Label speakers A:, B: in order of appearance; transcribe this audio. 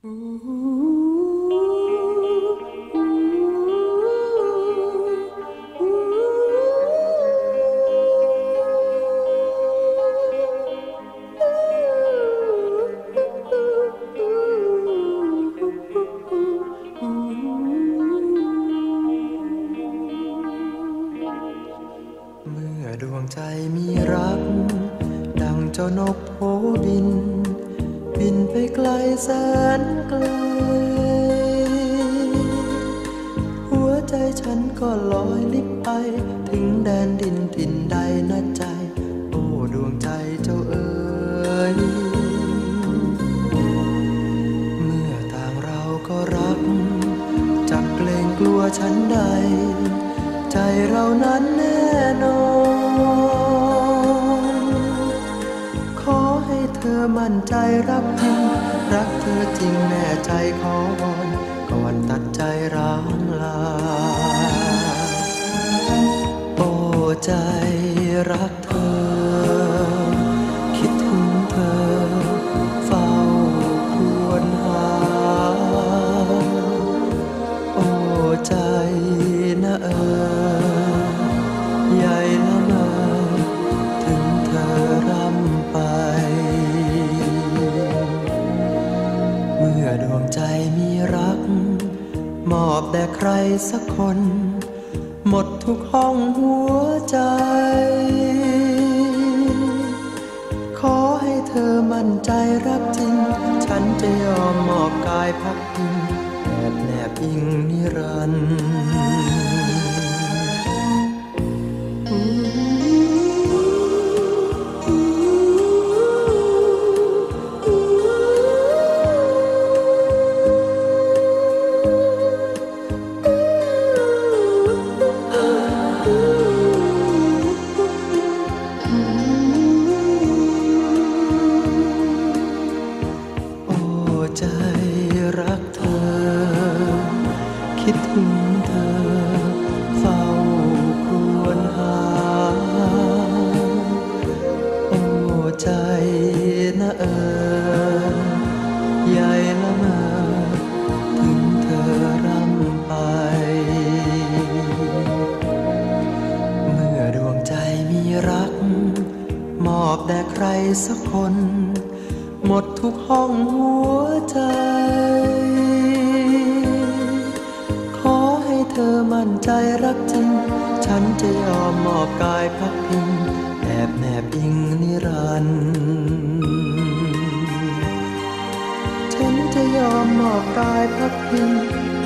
A: ดวงใจมีรักดังเจ้านกโผบินบินไปไกลแสนไกลหัวใจฉันก็ลอยลิบไปถึงแดนดินถิ่นใดนะใจโอ้ดวงใจเจ้าเอ๋ยเมื่อต่างเราก็รักจักเกรงกลัวฉันใดใจเรานั้นแน่นอนขอให้เธอมั่นใจรับจริงรักเธอจริงแน่ใจขอวอนก่อนตัดใจร้างลาโอ้ใจรักเธอคิดถึงเธอเฝ้าครวญหาโอ้ใจนะใหญ่ละเมอถึงเธอร่ำไปเมื่อดวงใจมีรักมอบแด่ใครสักคนหมดทุกห้องหัวใจขอให้เธอมั่นใจรักจริงฉันจะยอมมอบกายพักพิงแนบอิงนิรันดร์ใจรักเธอคิดถึงเธอเฝ้าครวญหาโอ้ใจนะใหญ่ละเมอถึงเธอร่ำไปเมื่อดวงใจมีรักมอบแด่ใครสักคนหมดทุกห้องหัวใจขอให้เธอมั่นใจรักจริงฉันจะยอมมอบกายพักพิงแนบอิงนิรันดร์ฉันจะยอมมอบกายพักพิง